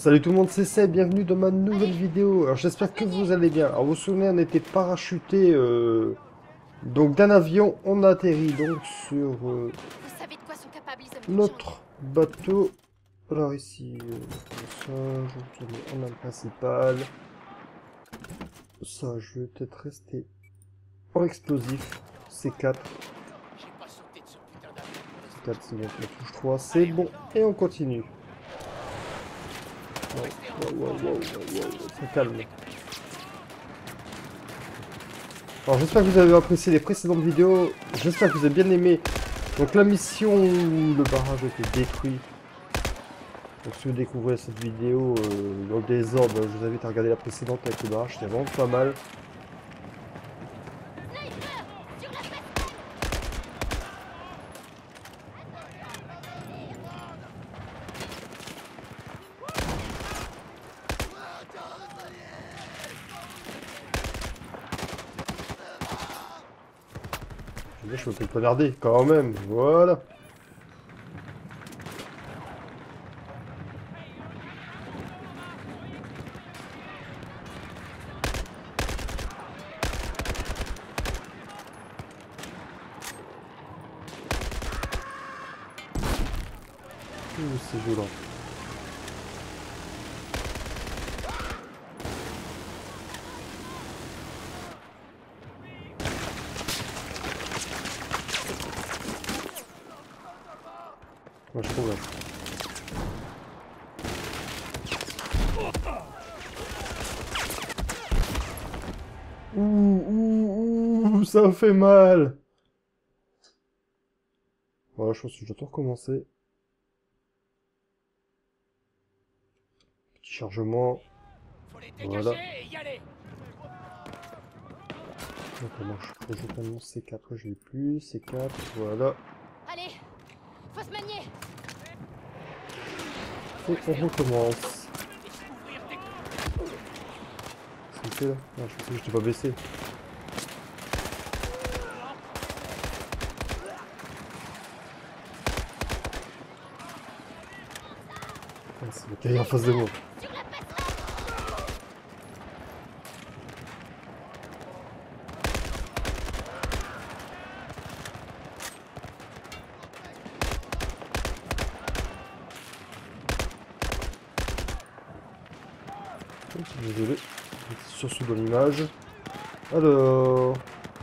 Salut tout le monde, c'est Seb, bienvenue dans ma nouvelle vidéo. Alors j'espère que vous allez bien. Alors vous vous souvenez, on était parachuté donc d'un avion, on a atterri donc sur Vous savez de quoi sont capables les hommes de Jiang? notre bateau. Alors ici, ça, je retourne en arme principale. Ça, je vais peut-être rester en explosif. C4, J'ai pas sauté de ce putain d'avion pour rester C4 c'est tranquille. bon, la touche 3, c'est bon. Et on continue. Wow, ça calme. Alors j'espère que vous avez apprécié les précédentes vidéos, j'espère que vous avez bien aimé. Donc la mission où le barrage a été détruit. Donc si vous découvrez cette vidéo dans le désordre, je vous invite à regarder la précédente avec le barrage, c'était vraiment pas mal. Je me fais poignarder quand même, voilà. C'est violent. Moi je trouve là. Ça fait mal. Voilà, je pense que je dois tout recommencer. Petit chargement. Faut les Voilà. dégager et y aller. Donc comment je prends mon C4, je l'ai plus. C4, voilà. Allez, faut se manier. Et on recommence. Ouvrir tes C'est fait là? Ah, je pensais que je t'ai pas baissé. Ah, c'est le cahier en face de moi. Oh, désolé, sursaut dans l'image. Alors...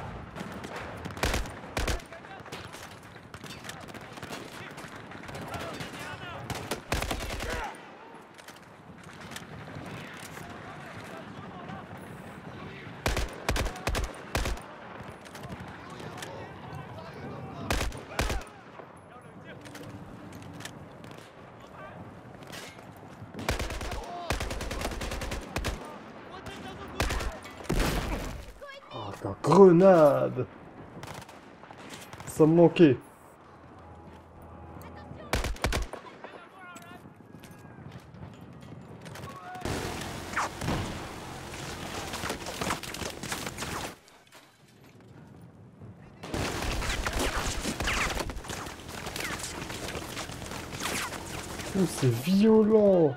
Ah, ta grenade! Ça me manquait. Oh, c'est violent!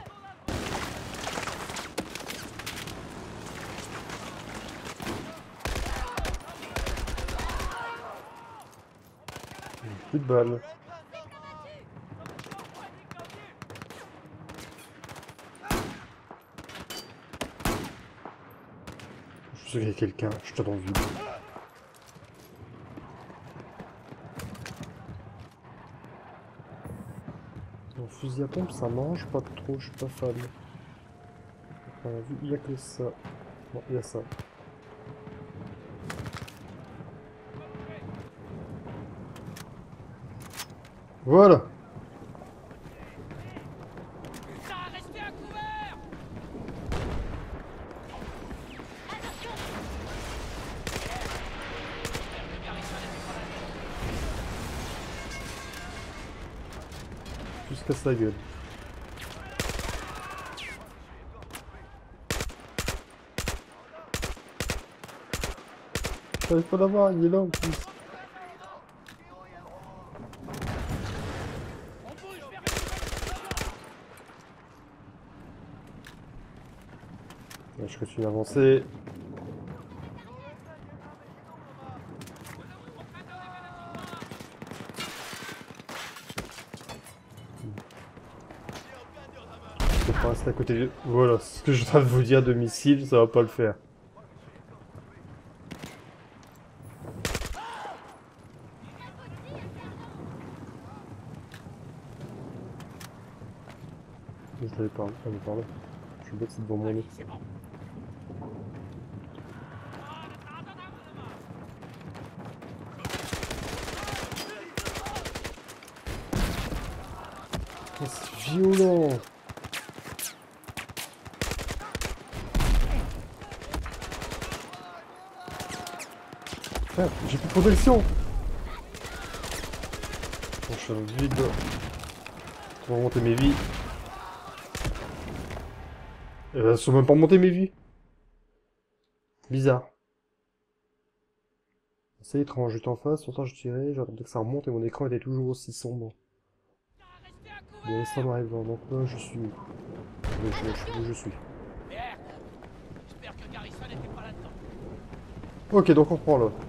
Plus de balles. Je sais qu'il y a quelqu'un, je te dans le vide. Mon fusil à pompe, ça mange pas trop, je suis pas fan. On a vu, il y a que ça. Bon, il y a ça. Voilà! Ça, restez à couvert. Jusqu'à sa gueule. J'arrive pas d'avoir, il est là en plus. On bouge vers une Là, je continue à avancer. Je vais pas rester à côté de... Voilà, c'est ce que je suis en train de vous dire de missiles, ça va pas le faire. Je l'avais pas, par là. Je suis bête, c'est devant mon nez. C'est bon. Oh, c'est violent. Frère, j'ai plus de protection. Bon, je suis dans le vide. On va remonter mes vies. Elles sont même pas remontées mes vies. Bizarre. C'est étrange, j'étais en face, pourtant je tirais, j'attendais que ça remonte et mon écran était toujours aussi sombre. Restez à Il y avait couvert. ça m'arrivant, donc là je suis où? Je suis. Merde. J'espère que Garrison n'était pas là-dedans. Ok, donc on reprend là.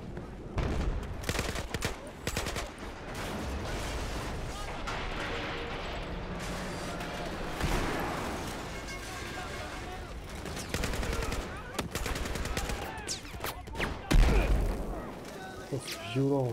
Oh, c'est violent.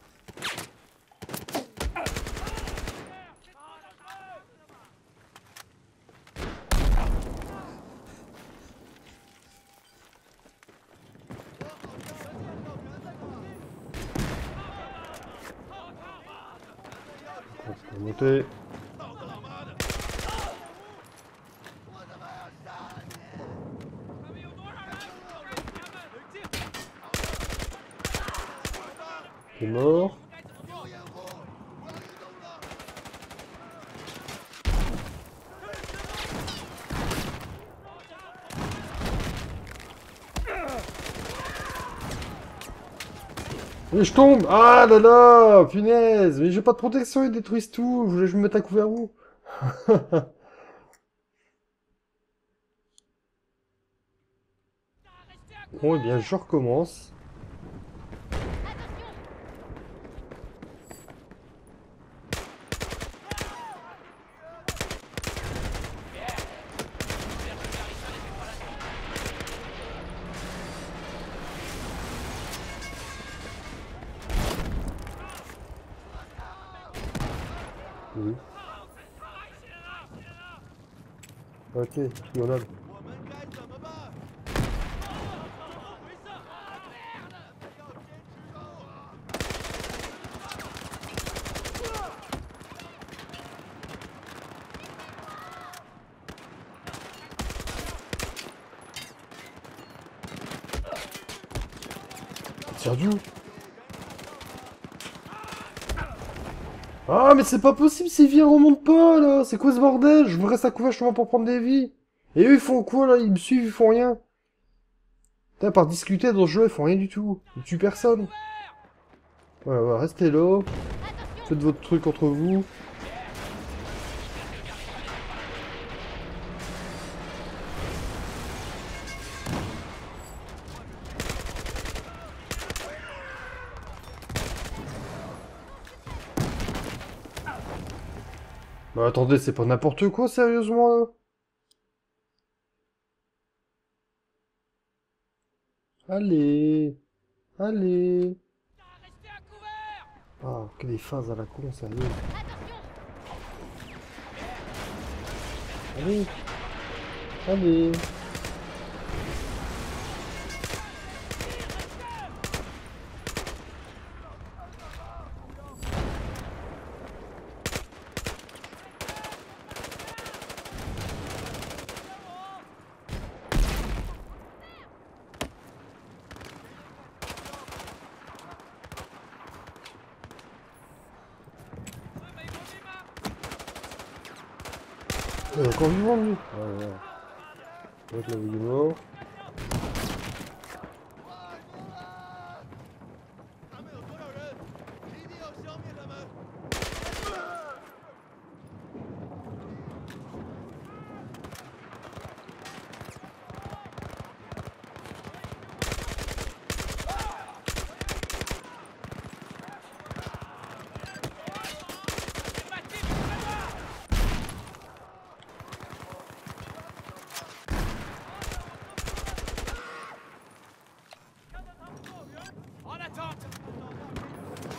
On peut monter. T'es mort. Et je tombe! Ah là là! Punaise! Mais j'ai pas de protection, ils détruisent tout! Vous voulez que je me mette à couvert où? Bon, et bien, je recommence. Oui. Ok, grenade. Tire d'où? Ah, mais c'est pas possible, ces vies elles remontent pas, là! C'est quoi ce bordel? Je me reste à couvert justement pour prendre des vies. Et eux, ils font quoi, là? Ils me suivent, ils font rien. Putain, par discuter dans ce jeu, ils font rien du tout. Ils tuent personne. Ouais, ouais, restez là. Faites votre truc entre vous. Bah attendez, c'est pas n'importe quoi, sérieusement, là? Allez. Allez. Restez à couvert. Ah, que des phases à la con, sérieux. Allez. Allez. Il est encore vivant, lui. Ouais, ouais. Donc là, il est mort.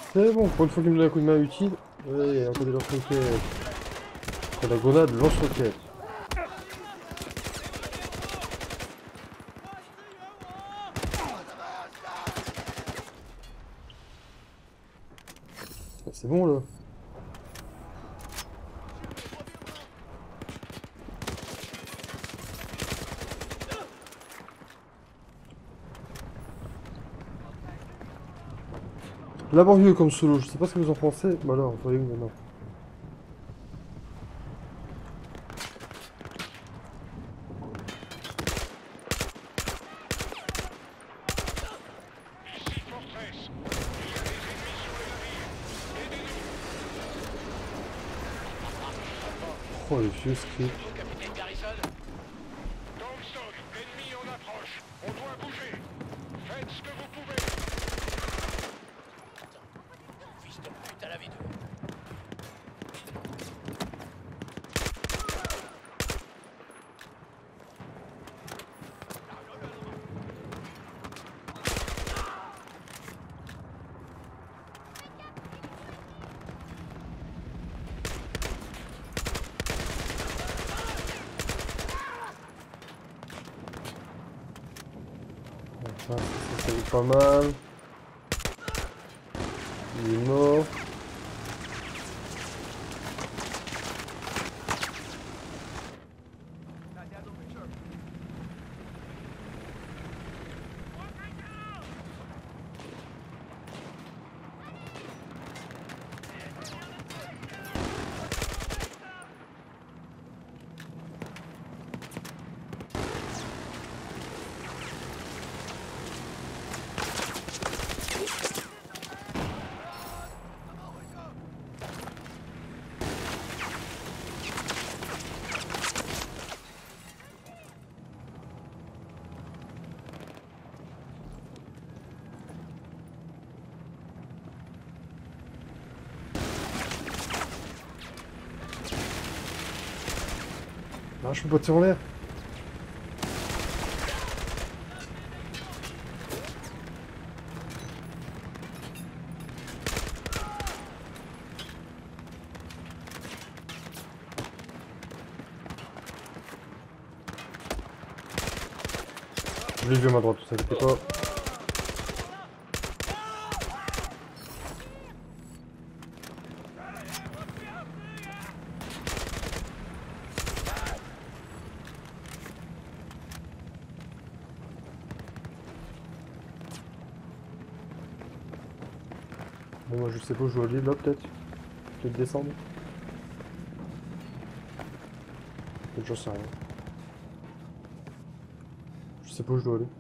C'est bon, pour une fois qu'il me donne un coup de main utile. Ouais, encore des lance-roquettes. Après la grenade, lance-roquettes. C'est bon là. Laborieux comme solo, je sais pas ce que vous en pensez. Bah alors, vous voyez où maintenant? Oh le vieux script. Capitaine Garrison. Comstock, ennemi en approche. On doit bouger. Faites ce que vous pouvez. Fils de pute à la vidéo. Ça fait pas mal. Il est mort. Ah, je peux pas tirer en l'air. Je l'ai vu à ma droite, ça inquiétez pas. Bon, moi je sais pas où je dois aller là, peut-être. Peut-être descendre. Peut-être j'en sais rien. Je sais pas où je dois aller.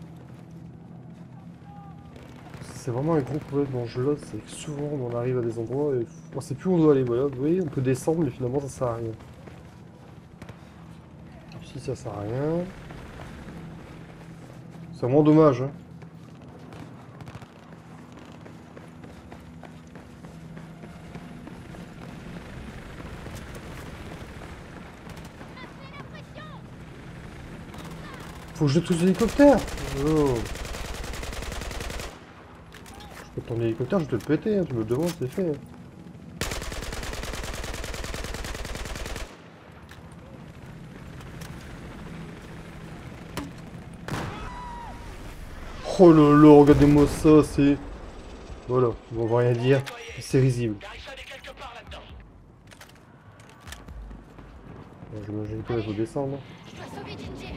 C'est vraiment un gros problème dans ce jeu là, c'est que souvent on arrive à des endroits et on sait plus où on doit aller. Voilà, vous voyez, on peut descendre, mais finalement ça sert à rien. Ici ça sert à rien. C'est vraiment dommage, hein. Faut que je jette tous les hélicoptères. Oh. Je peux ton hélicoptère, je vais te le péter, hein. Tu me le demandes, c'est fait. Oh là là, regardez-moi ça, c'est... Voilà, on va rien dire, c'est risible. Garrison est quelque part là-dedans. J'imagine qu'il faut descendre. Je dois sauver Gingy.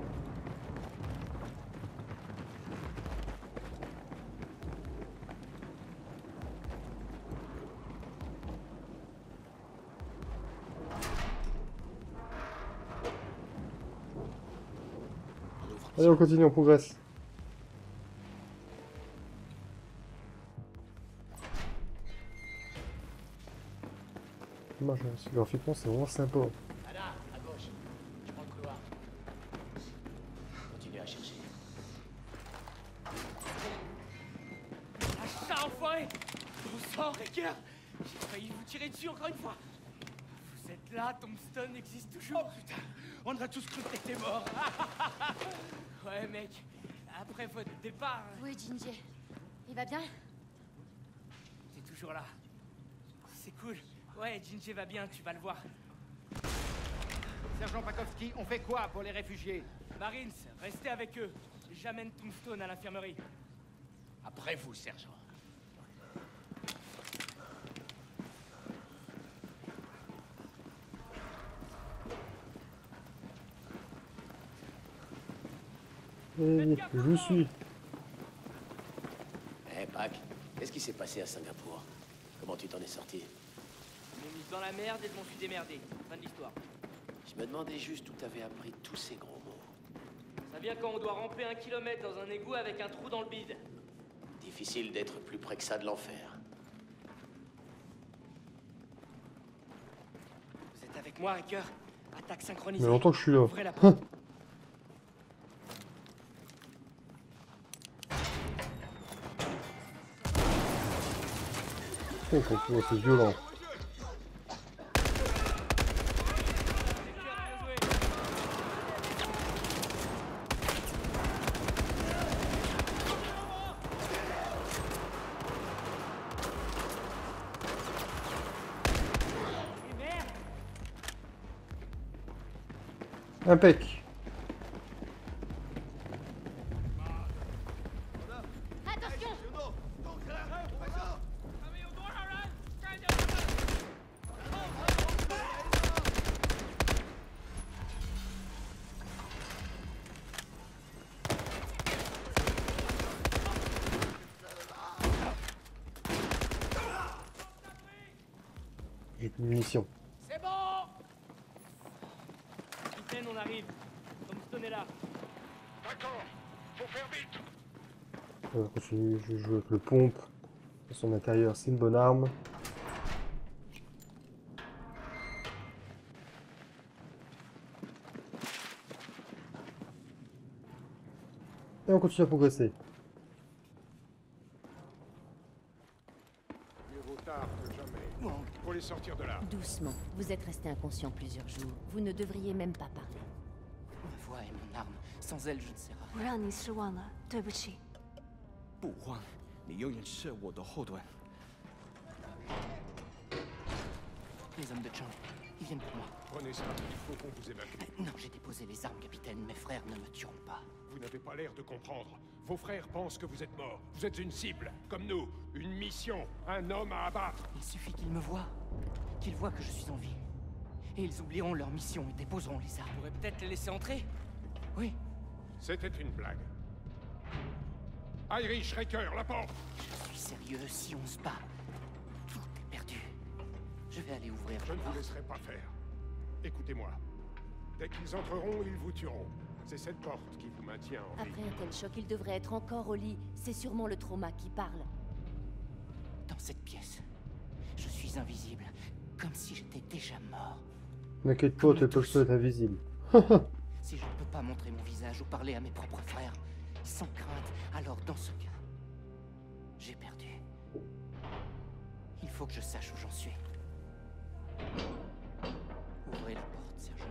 Allez, on continue, on progresse. Dommage, hein, graphiquement c'est vraiment sympa. Anna, à gauche. Je prends le couloir. Continuez à chercher. Ah, ça, enfoiré! Bon sang, Recker! J'ai failli vous tirer dessus encore une fois. Vous êtes là, Tombstone existe toujours. Oh putain, on aurait tous cru que t'étais mort. Ouais, mec, après votre départ... Où est Gingy? Il va bien? toujours là. C'est cool. Ouais, Ginger va bien, tu vas le voir. Sergent Pakowski, on fait quoi pour les réfugiés? Marines, restez avec eux. J'amène Tombstone à l'infirmerie. Après vous, sergent. Je vous suis. Eh, Pac, qu'est-ce qui s'est passé à Singapour? Comment tu t'en es sorti? Je m'ai mis dans la merde et je m'en suis démerdé. Fin de l'histoire. Je me demandais juste où t'avais appris tous ces gros mots. Ça vient quand on doit ramper 1 kilomètre dans un égout avec un trou dans le bide. Difficile d'être plus près que ça de l'enfer. Vous êtes avec moi, Hacker? Attaque Il synchronisée. y a longtemps que je suis là. Ouvrez la porte. Oh, c'est violent. Impec. Attention! J'ai plus de munitions. C'est bon! Capitaine, on arrive. Tombstone est là. D'accord, faut faire vite. On va continuer, je joue avec le pompe. Dans son intérieur, c'est une bonne arme. Et on continue à progresser. Mieux vaut tard que jamais. Faut les sortir de là. Doucement. Vous êtes resté inconscient plusieurs jours. Vous ne devriez même pas parler. Ma voix est mon arme. Sans elle, je ne serai 我让你失望了，对不起。 不慌，你永远是我的后盾。Les hommes de Chang, ils viennent pour moi. Prenez ça, il faut qu'on vous évacue. Non, j'ai déposé les armes, capitaine. Mes frères ne me tueront pas. Vous n'avez pas l'air de comprendre. Vos frères pensent que vous êtes mort. Vous êtes une cible, comme nous. Une mission, un homme à abattre. Il suffit qu'ils me voient, qu'ils voient que je suis en vie. Et ils oublieront leur mission et déposeront les armes. On pourrait peut-être les laisser entrer? Oui. C'était une blague. Irish Raker, la porte. Je suis sérieux, si on se bat, tout est perdu. Je vais aller ouvrir Je la ne vous porte. laisserai pas faire. Écoutez-moi. Dès qu'ils entreront, ils vous tueront. C'est cette porte qui vous maintient en vie. Après un tel choc, il devrait être encore au lit. C'est sûrement le trauma qui parle. Dans cette pièce, je suis invisible, comme si j'étais déjà mort. N'inquiète pas, tes poches sont invisibles. Si je ne peux pas montrer mon visage ou parler à mes propres frères, sans crainte, alors dans ce cas, j'ai perdu. Il faut que je sache où j'en suis. Ouvrez la porte, sergent.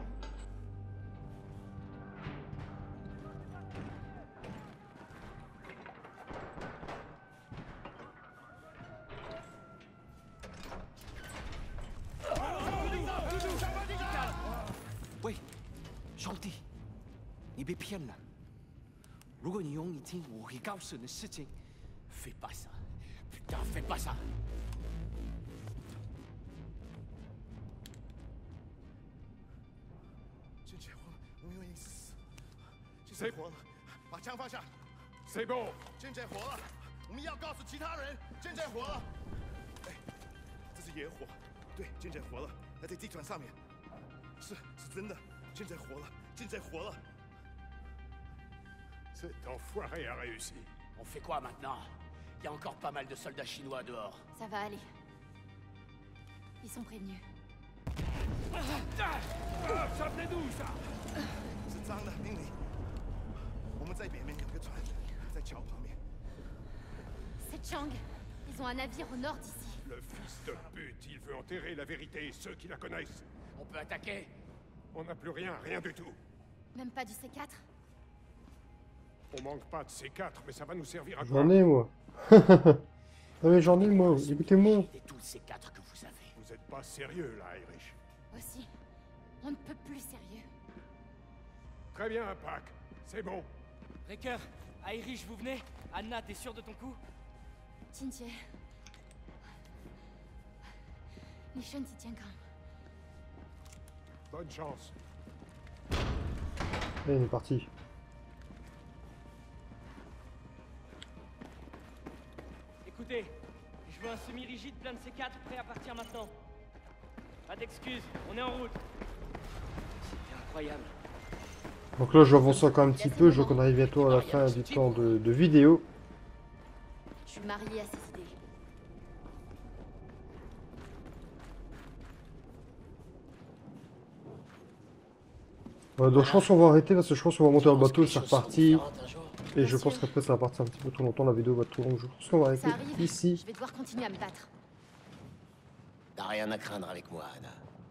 喂，兄弟，你被骗了。如果你用你听我会告诉你的事情，fais pas ça， putain fais pas ça。 真结婚了，我们愿意死。真结活了，把枪放下。 C'est bon. 真结活了，我们要告诉其他人，真结活了。哎，这是野火，对，真结活了，还在地毯上面。是真的，真结活了，真结活了。 Cet enfoiré a réussi. On fait quoi maintenant? Il y a encore pas mal de soldats chinois dehors. Ça va aller. Ils sont prévenus. Ça venait d'où, ça? 是脏的，经理。我们在北面有个船，在桥旁边。 C'est Chang. Ils ont un navire au nord d'ici. Le fils de pute, il veut enterrer la vérité et ceux qui la connaissent. On peut attaquer? On n'a plus rien, rien du tout. Même pas du C4. On manque pas de C4, mais ça va nous servir à quoi? J'en ai, moi. Ah mais j'en ai moi, écoutez-moi. Et tous ces 4 que vous avez. Vous êtes pas sérieux, là, Irish. Aussi, on ne peut plus sérieux. Très bien, Pac. C'est bon. Recker, Irish, vous venez? Anna, t'es sûr de ton coup? Tintier. Nishon s'y tient quand même. Bonne chance. Allez, on est parti. Écoutez, je veux un semi-rigide plein de C4 prêt à partir maintenant. Pas d'excuses, on est en route. C'est incroyable. Donc là, j'avance encore un petit peu. Je vois qu'on arrive bientôt à la fin du temps de vidéo. Je suis mariée à ces idées. Donc je pense qu'on va arrêter parce que je pense qu'on va monter dans le bateau, c'est reparti. Et je Bien pense sûr. qu'après ça va partir un petit peu trop longtemps, la vidéo va être trop longue. Je pense qu'on va arrêter Ça arrive. ici. Je vais devoir continuer à me battre. T'as rien à craindre avec moi, Anna.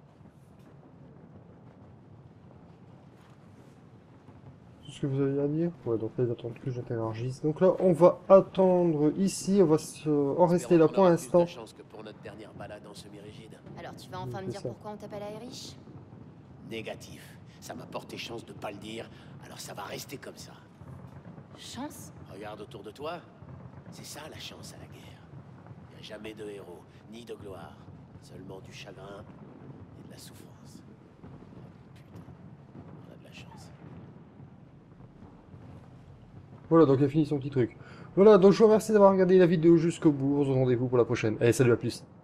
C'est ce que vous avez à dire? Ouais, donc là, ils attendent que j'interagisse. Donc là, on va attendre ici. On va en rester là pour l'instant. Plus de chance que pour notre dernière balade en semi-rigide. Alors tu vas enfin me C'est dire ça. pourquoi on t'appelle Irish? Négatif. Ça m'a porté chance de pas le dire, alors ça va rester comme ça. Chance? Regarde autour de toi. C'est ça la chance à la guerre. Il n'y a jamais de héros, ni de gloire. Seulement du chagrin et de la souffrance. Putain, on a de la chance. Voilà, donc il a fini son petit truc. Voilà, donc je vous remercie d'avoir regardé la vidéo jusqu'au bout. On se donne rendez-vous pour la prochaine. Allez, salut, à plus.